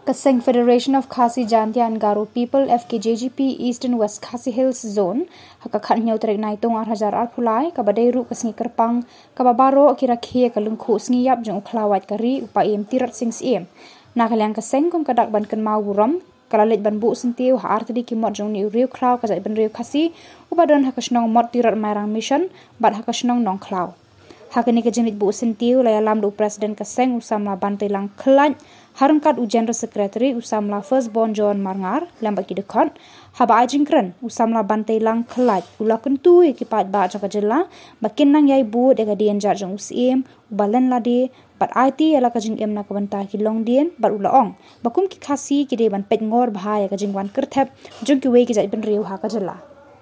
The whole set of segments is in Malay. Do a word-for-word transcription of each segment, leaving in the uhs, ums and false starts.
Kaseng Federation of Khasi Jantian Garo People F K J G P East and West Khasi Hills Zone hakakan nyau trek nai tong ar hajar ar pulai kabadai ru kasngi kerpang kababaro kira khie kalungkhu sngiap jong khlawat kari upa em tirat sing sim nakalyang kaseng kom kadak ban kan mau buram kalalit ban bu sentiu ha artedi kimot jong ni riu khlaw kajai ban riu khasi ubadon hakasnong mot tirat mairang mission bat hakasnong nong khlaw hakani ke jenit bu sentiu layalam do president kaseng usamla bantai lang klan harangkat u general secretary usamla first born John Marngar lambat ki dekon haba ajingkran usamla bantai lang klat ula kentu ekipat ba jaka jela bakin nang yai bu dega dien jar jong usim ubalan lade bat I T ala kajing em na kabanta ki long dien bat ula ong bakum ki khasi ki de ban pet ngor bahaya kajing wan kerthep jong ki we ki jai ban riu ha ka jela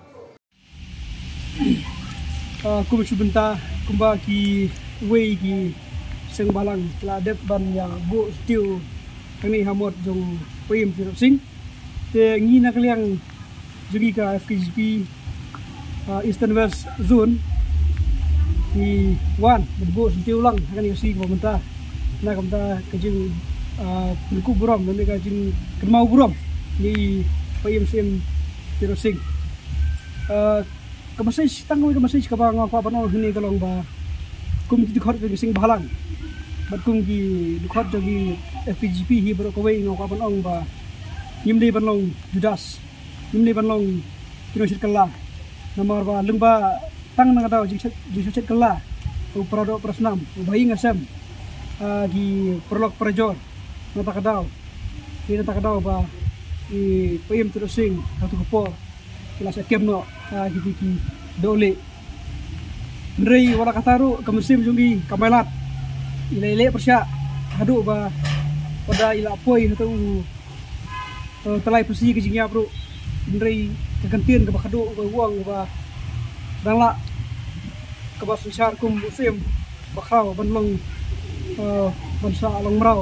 aku bersyukur kumba ki wei ki seng balang ladep ban yang bu stiu kami hamot jong pem tirap sing te ngi nak liang jugi ka F K J P uh, Eastern West Zone ki wan bu stiu lang kami si pemerintah na kamta kajing pelku buram dan kajing kemau buram ni pem sem tirap sing uh, kemasai tanggung kemasai kabang apa apa ni kalong ba kum ki dikhot ke sing balang bat kum ki dikhot jogi F K J P hi bro kawai ngau ka ong ba nimli banlong judas nimli banlong kino shit kala nomor ba lungba tang na daw ji shit kala u produk prasnam u bai ngasam gi prolog prajor na ta kadaw ni ta kadaw ba i pem terus sing satu kopor kelas kemno gitu ki dole ndrei wala kataru ke musim jungi kamailat ile-ile persya hadu ba pada ila poi atau telai pusi ke jingnya bro ndrei kegantian ke bakadu ke uang ba dangla ke basar kum musim bakau banlong bansa long merau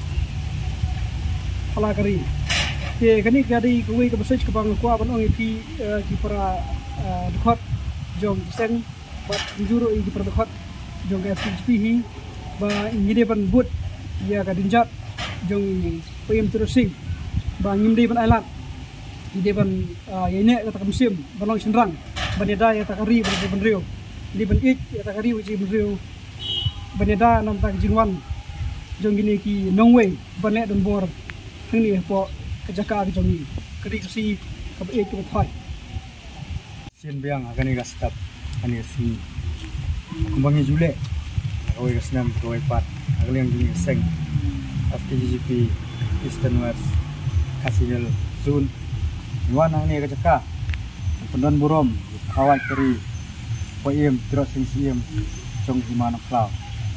pala kari ke kani kadi kuwi ke besej ke bang kwa banong ki ki para dekhot jong seng bat juru i di perdekot jong F K J P hi ba ngide ban but ya ka dinjat jong pem terusing ba ngimde ban alat ngide ban yene ka musim balong senrang baneda ya takari ban ban riu di ban ik ya takari uji ban riu baneda nam tak jingwan jong gini ki nongwei ban le don bor thni po kejaka ki jong ni kri si ka ik ki thai sien biang agani ga stap ani si kumbangi jule kawai gasnam kawai pat agliang dunia seng F K J G P Eastern West Khasi Hills Zone wana ni kajaka pendon burom kawai keri poem terus sing siem jong himano klau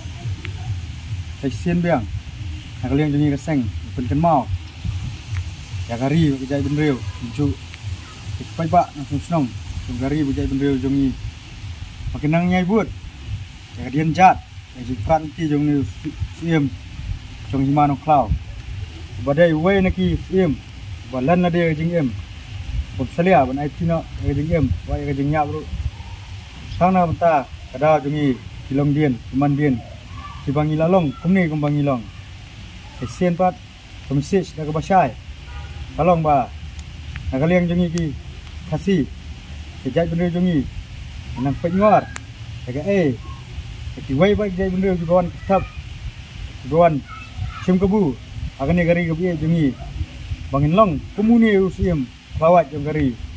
sien biang agliang dunia seng penken mau ya kari kejai benreu ju pai pak nang snong gari bujai benreu jongi makin nang nyai buat ya dian jat ya jipran ti jong ni siem jong himano klau badai wei naki siem balan na de jing em bob salia ban ai tino jing em wai jing nya bro sana benta kada jongi kilong dien man dien sibangi lalong kumni kumbangi long sien pat komsis da kabasai kalong ba nakaliang jongi ki khasi kejai benreu jongi nang pengor jaga eh ki wai bai jai benreu jugawan tetap jugawan sim kebu agane gari kebi jongi bangin long komuni usim lawat jong gari